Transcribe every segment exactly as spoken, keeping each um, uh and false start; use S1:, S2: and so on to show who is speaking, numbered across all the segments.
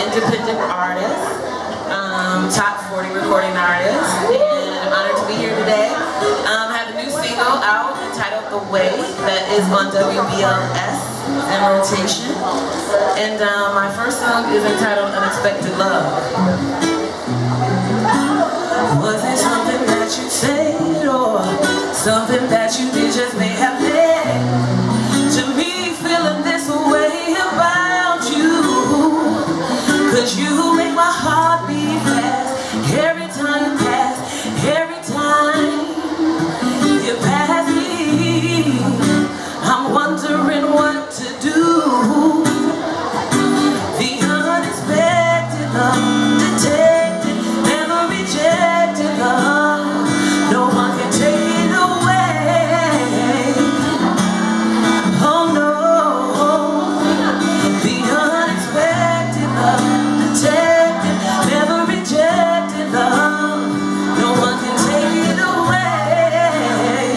S1: independent artist, um, top forty recording artist, and I'm honored to be here today. Um, I have a new single out entitled The Way that is on W B L S and rotation. And um, my first song is entitled Unexpected Love. Was it something that you said or something that you did just may have led to me feeling this way about you? Cause you make my heart beat fast every time you pass, every time you pass me. I'm wondering what to do. The unexpected love, detected, never rejected love. No one can take it away. Oh no. The unexpected love, detected, never rejected love. No one can take it away.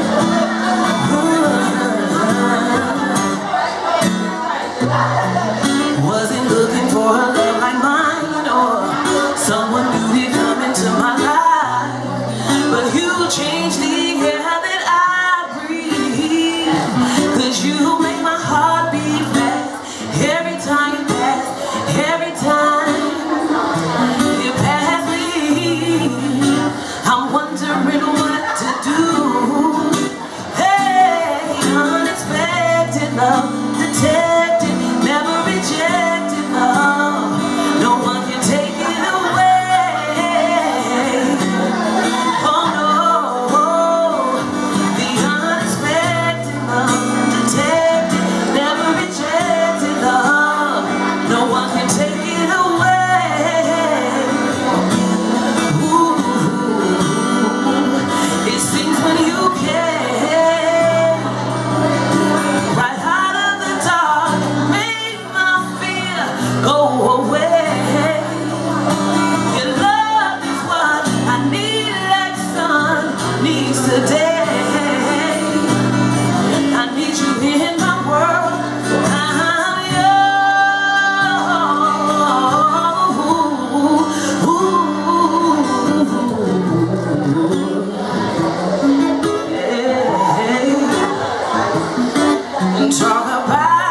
S1: Wasn't looking for a love like mine or someone new to come into my life, but you changed the air that I breathe. Cause you make my heart beat fast every time you pass, every time you pass me. I'm wondering what to do. Hey, unexpected love, detected, never rejected love. No one can take it away. Oh no. The unexpected love, detected, never rejected love. No one can take it away. Ooh. It seems when you came right out of the dark, make my fear go away. Your love is what I need, like sun needs today. I need you in my world. I'm yours. Ooh, ooh, yeah. And talk about